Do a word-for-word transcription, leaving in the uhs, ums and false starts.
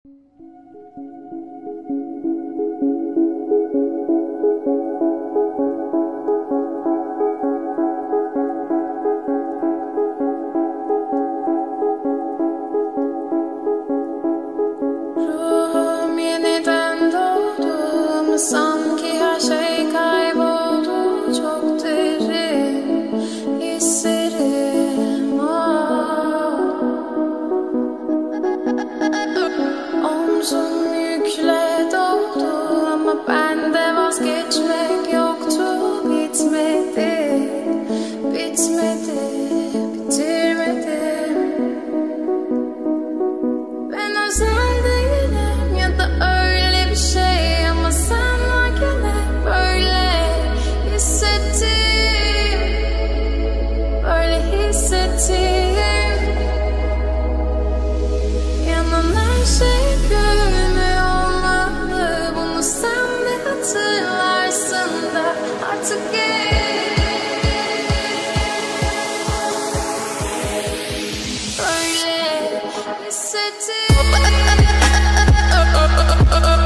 Ruhum yeniden doğdu ama sanki her şey kayboldu. Çok derin hislerim var. Omzum yükle doldu ama bende vazgeçmek yoktu. Bitmedi, bitmedi, bitirmedim. Ben özel değilim ya da öyle bir şey ama sen varken hep böyle hissettim, böyle hissettim. Yanan her şey görünmüyor olmalı, bunu sen de hatırlarsın da artık gel. Böyle hissettim.